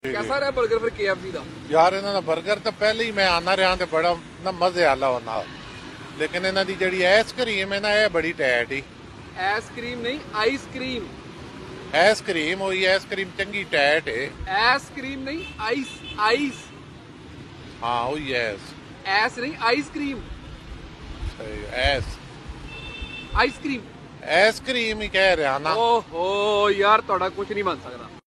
कैसा रहा बर्गर फिर KFC ਦਾ ਯਾਰ ਇਹਨਾਂ ਦਾ 버ਗਰ ਤਾਂ ਪਹਿਲੇ ਹੀ ਮੈਂ ਆਨਾ ਰਿਹਾ ਤੇ ਬੜਾ ਨਾ ਮਜ਼ੇ ਆਲਾ ਹੁੰਦਾ, ਲੇਕਿਨ ਇਹਨਾਂ ਦੀ ਜਿਹੜੀ ਆਈਸਕ੍ਰੀਮ ਹੈ ਨਾ ਇਹ ਬੜੀ ਟੈਟ ਹੀ। ਆਈਸਕ੍ਰੀਮ ਨਹੀਂ ਆਈਸਕ੍ਰੀਮ, ਆਈਸਕ੍ਰੀਮ ਹੋਈ ਆਈਸਕ੍ਰੀਮ ਚੰਗੀ ਟੈਟ ਹੈ। ਆਈਸਕ੍ਰੀਮ ਨਹੀਂ ਆਈਸ ਹਾਂ ਹੋਈ ਐਸ ਐਸ ਨਹੀਂ ਆਈਸਕ੍ਰੀਮ ਐਸ ਆਈਸਕ੍ਰੀਮ ਆਈਸਕ੍ਰੀਮ ਹੀ ਕਹਿ ਰਿਹਾ ਨਾ। ਓਹੋ ਯਾਰ ਤੁਹਾਡਾ ਕੁਝ ਨਹੀਂ ਬਣ ਸਕਦਾ।